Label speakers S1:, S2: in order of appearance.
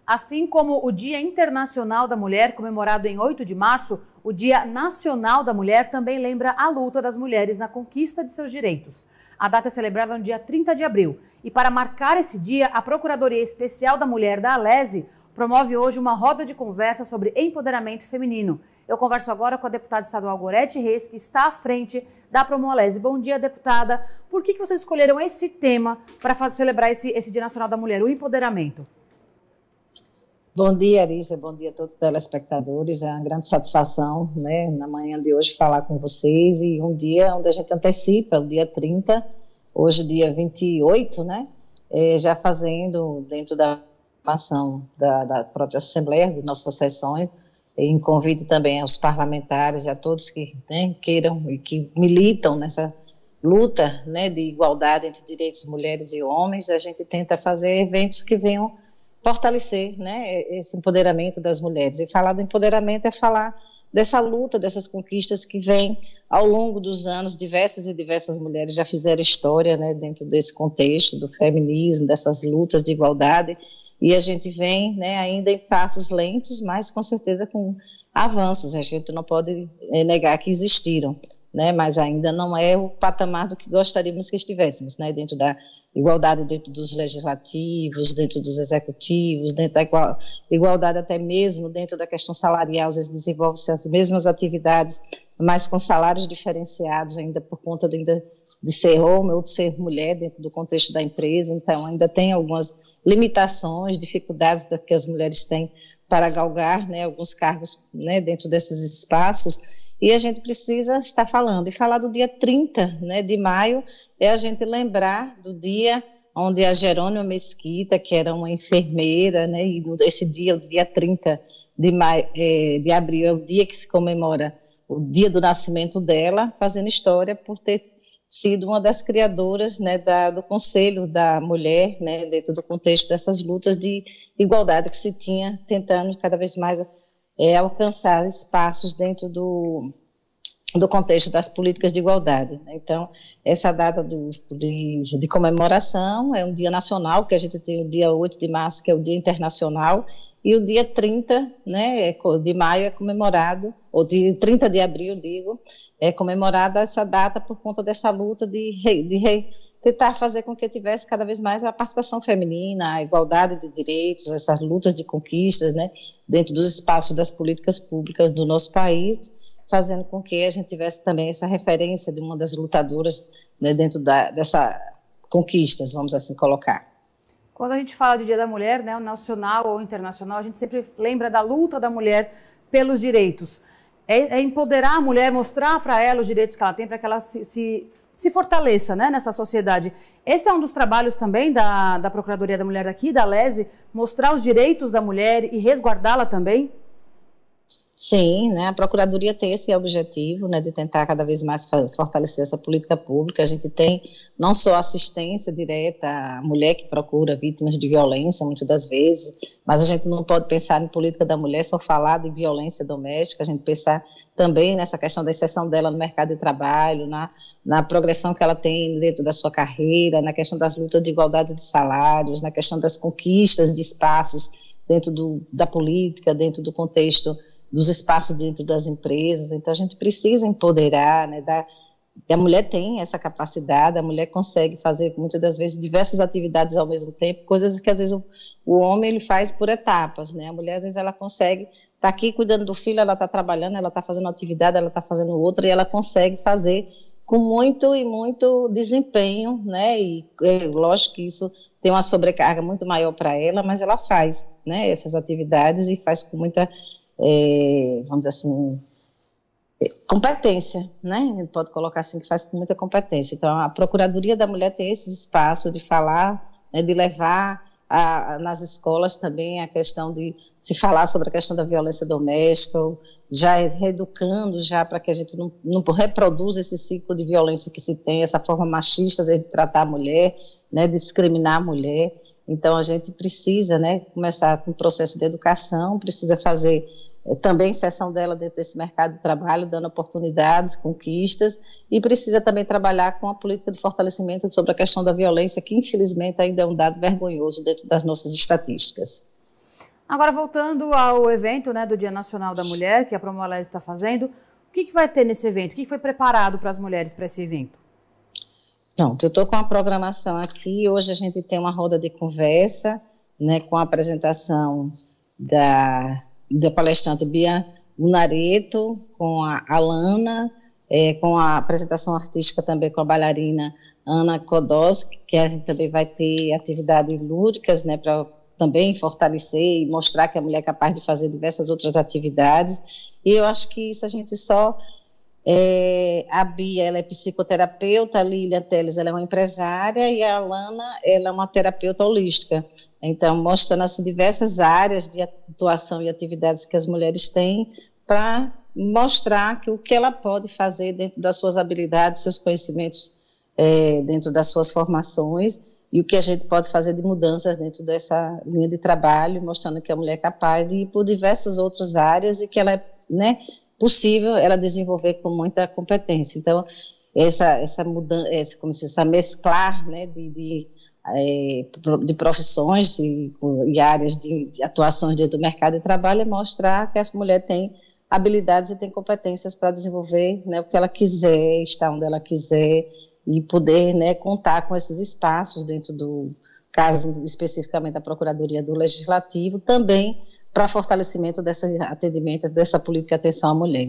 S1: Assim como o Dia Internacional da Mulher, comemorado em 8 de março, o Dia Nacional da Mulher também lembra a luta das mulheres na conquista de seus direitos. A data é celebrada no dia 30 de abril. E para marcar esse dia, a Procuradoria Especial da Mulher da Alesi promove hoje uma roda de conversa sobre empoderamento feminino. Eu converso agora com a deputada estadual Gorete Reis, que está à frente da Promoalesi. Bom dia, deputada. Por que vocês escolheram esse tema para celebrar esse Dia Nacional da Mulher, o empoderamento?
S2: Bom dia, Arisa. Bom dia a todos os telespectadores. É uma grande satisfação, né, na manhã de hoje, falar com vocês. E um dia onde a gente antecipa, o dia 30, hoje dia 28, né, já fazendo dentro da ação da própria Assembleia, de nossas sessões, em convite também aos parlamentares e a todos que, né, queiram e que militam nessa luta, né, de igualdade entre direitos de mulheres e homens. A gente tenta fazer eventos que venham fortalecer, né, esse empoderamento das mulheres. E falar do empoderamento é falar dessa luta, dessas conquistas que vêm ao longo dos anos. Diversas e diversas mulheres já fizeram história, né, dentro desse contexto do feminismo, dessas lutas de igualdade, e a gente vem, né, ainda em passos lentos, mas com certeza com avanços. A gente não pode negar que existiram, né, mas ainda não é o patamar do que gostaríamos que estivéssemos, né, dentro da igualdade, dentro dos legislativos, dentro dos executivos, dentro da igualdade até mesmo dentro da questão salarial. Às vezes desenvolvem-se as mesmas atividades, mas com salários diferenciados, ainda por conta de ser homem ou de ser mulher dentro do contexto da empresa. Então ainda tem algumas limitações, dificuldades que as mulheres têm para galgar, né, alguns cargos, né, dentro desses espaços. E a gente precisa estar falando. E falar do dia 30, né, de maio é a gente lembrar do dia onde a Jerônima Mesquita, que era uma enfermeira, né, e esse dia, o dia 30 de abril, é o dia que se comemora o dia do nascimento dela, fazendo história por ter sido uma das criadoras, né, do Conselho da Mulher, né, dentro do contexto dessas lutas de igualdade que se tinha, tentando cada vez mais alcançar espaços dentro do contexto das políticas de igualdade. Então, essa data de comemoração é um dia nacional, que a gente tem o dia 8 de março, que é o dia internacional, e o dia 30, né, de maio é comemorado, ou de 30 de abril, digo, é comemorada essa data por conta dessa luta de tentar fazer com que tivesse cada vez mais a participação feminina, a igualdade de direitos, essas lutas de conquistas, né, dentro dos espaços das políticas públicas do nosso país, fazendo com que a gente tivesse também essa referência de uma das lutadoras, né, dentro dessa conquistas, vamos assim colocar.
S1: Quando a gente fala de Dia da Mulher, né, o nacional ou internacional, a gente sempre lembra da luta da mulher pelos direitos. É empoderar a mulher, mostrar para ela os direitos que ela tem, para que ela se fortaleça, né, nessa sociedade. Esse é um dos trabalhos também da Procuradoria da Mulher daqui, da Alesi, mostrar os direitos da mulher e resguardá-la também?
S2: Sim, né, a Procuradoria tem esse objetivo, né, de tentar cada vez mais fortalecer essa política pública. A gente tem não só assistência direta à mulher que procura vítimas de violência, muitas das vezes, mas a gente não pode pensar em política da mulher só falar de violência doméstica. A gente pensar também nessa questão da inserção dela no mercado de trabalho, na progressão que ela tem dentro da sua carreira, na questão das lutas de igualdade de salários, na questão das conquistas de espaços dentro da política, dentro do contexto dos espaços dentro das empresas. Então a gente precisa empoderar, né, a mulher tem essa capacidade, a mulher consegue fazer muitas das vezes diversas atividades ao mesmo tempo, coisas que às vezes o homem ele faz por etapas, né? A mulher às vezes ela consegue estar aqui cuidando do filho, ela está trabalhando, ela está fazendo atividade, ela está fazendo outra, e ela consegue fazer com muito desempenho, né? E lógico que isso tem uma sobrecarga muito maior para ela, mas ela faz, né, essas atividades e faz com muita vamos dizer assim, competência, né? A gente pode colocar assim, que faz com muita competência. Então, a Procuradoria da Mulher tem esse espaço de falar, né, de levar nas escolas também a questão de se falar sobre a questão da violência doméstica, já reeducando já para que a gente não reproduza esse ciclo de violência que se tem, essa forma machista de tratar a mulher, né, discriminar a mulher. Então, a gente precisa, né, começar com o processo de educação, precisa fazer também inserção dela dentro desse mercado de trabalho, dando oportunidades, conquistas, e precisa também trabalhar com a política de fortalecimento sobre a questão da violência, que infelizmente ainda é um dado vergonhoso dentro das nossas estatísticas.
S1: Agora, voltando ao evento, né, do Dia Nacional da Mulher, que a Promolese está fazendo, o que vai ter nesse evento? O que foi preparado para as mulheres para esse evento?
S2: Pronto, eu estou com a programação aqui. Hoje a gente tem uma roda de conversa, né, com a apresentação da palestrante Bia Munareto, com a Alana, com a apresentação artística também com a bailarina Ana Kodoski, que a gente também vai ter atividades lúdicas, né, para também fortalecer e mostrar que a mulher é capaz de fazer diversas outras atividades. E eu acho que isso a gente só... a Bia, ela é psicoterapeuta, a Lília Teles, ela é uma empresária, e a Alana, ela é uma terapeuta holística. Então, mostrando assim, diversas áreas de atuação e atividades que as mulheres têm para mostrar que o que ela pode fazer dentro das suas habilidades, seus conhecimentos, dentro das suas formações, e o que a gente pode fazer de mudanças dentro dessa linha de trabalho, mostrando que a mulher é capaz de ir por diversas outras áreas e que ela é, né, possível ela desenvolver com muita competência. Então, essa mudança, essa mesclar, né, de profissões e áreas de atuações dentro do mercado de trabalho é mostrar que essa mulher tem habilidades e tem competências para desenvolver, né, o que ela quiser, estar onde ela quiser e poder, né, contar com esses espaços dentro do caso especificamente da Procuradoria do Legislativo, também para fortalecimento desses atendimentos, dessa política de atenção à mulher.